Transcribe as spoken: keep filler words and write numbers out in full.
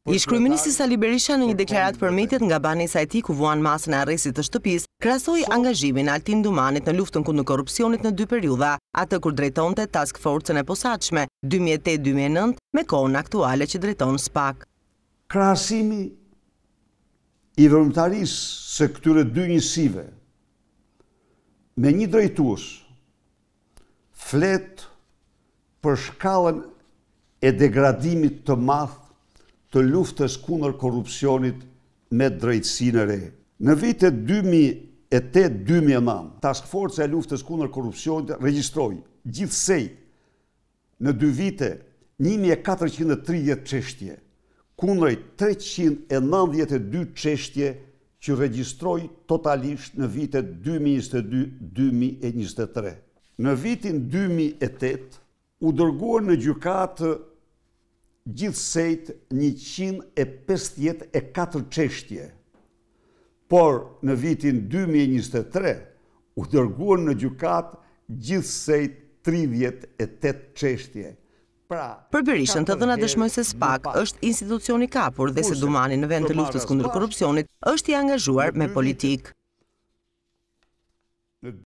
Ish kryeministi Sali Berisha në një deklaratë për mediat nga banesa e tij ku vuan masën e arrestit të shtëpisë, krahasoi angazhimin e Altin Dumanit në luftën kundër korrupsionit në dy periudha, atë kur drejtonte Task Force-ën e posaçme dy mijë e tetë dy mijë e nëntë me kohën aktuale që drejton S P A K. Krahasimi i veprimtarisë së këtyre dy njësive me një drejtues flet për shkallën e degradimit të madh të luftës kundër korrupsionit me drejtësinë e re. Në vitet dy mijë e tetë dy mijë e nëntë, Task Force e luftës kundër korrupsionit regjistroi gjithsej në dy vite një mijë e katërqind e tridhjetë çështje, kundrejt treqind e nëntëdhjetë e dy çështje që regjistroi totalisht në vitet dy mijë e njëzet e dy dy mijë e njëzet e tre. Në vitin dy mijë e tetë u dërguan në gjykatë gjithsejt njëqind e pesëdhjetë e katër çështje, por në vitin dy mijë e njëzet e tre u dërguan në gjykatë gjithsejt tridhjetë e tetë çështje. Pra, për Berishën, të dhëna dëshmojnë se S P A K është institucion i kapur dhe se Dumani në vend të luftës kundër korrupsionit është i angazhuar me politikë.